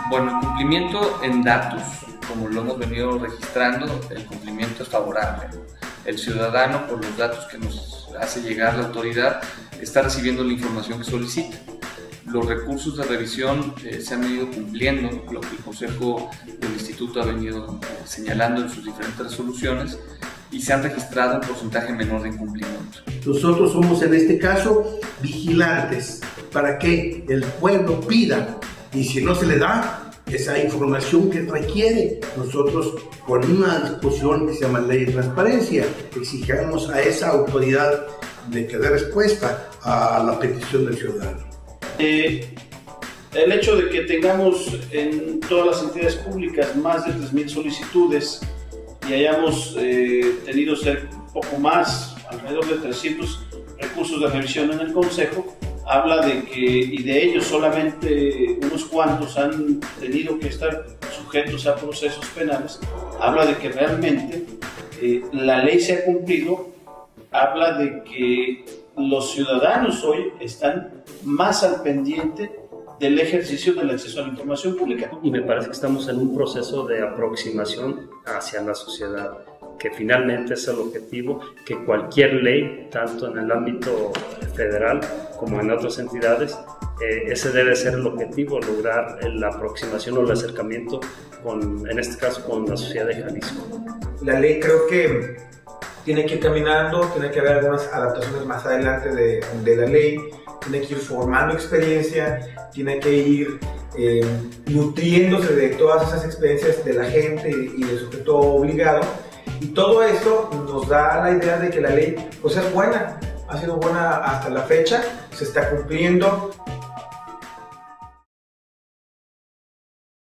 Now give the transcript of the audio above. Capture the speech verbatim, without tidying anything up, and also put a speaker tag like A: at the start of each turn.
A: Bueno, el cumplimiento en datos, como lo hemos venido registrando, el cumplimiento es favorable. El ciudadano, por los datos que nos hace llegar la autoridad, está recibiendo la información que solicita. Los recursos de revisión eh, se han venido cumpliendo, lo que el Consejo del Instituto ha venido eh, señalando en sus diferentes resoluciones, y se han registrado un porcentaje menor de incumplimiento.
B: Nosotros somos en este caso vigilantes para que el pueblo pida, y si no se le da esa información que requiere, nosotros con una disposición que se llama Ley de Transparencia exigimos a esa autoridad de que dé respuesta a la petición del ciudadano.
C: Eh, el hecho de que tengamos en todas las entidades públicas más de tres mil solicitudes y hayamos eh, tenido ser poco más, alrededor de trescientos recursos de revisión en el Consejo, habla de que, y de ellos solamente unos cuantos han tenido que estar sujetos a procesos penales, habla de que realmente eh, la ley se ha cumplido, habla de que los ciudadanos hoy están más al pendiente del ejercicio del acceso a la información pública.
D: Y me parece que estamos en un proceso de aproximación hacia la sociedad, que finalmente es el objetivo, que cualquier ley, tanto en el ámbito federal como en otras entidades, eh, ese debe ser el objetivo, lograr la aproximación o el acercamiento, con, en este caso con la sociedad de Jalisco.
E: La ley creo que tiene que ir caminando, tiene que haber algunas adaptaciones más adelante de, de la ley, tiene que ir formando experiencia, tiene que ir eh, nutriéndose de todas esas experiencias de la gente y del sujeto obligado, y todo esto nos da la idea de que la ley pues es buena, ha sido buena hasta la fecha, se está cumpliendo,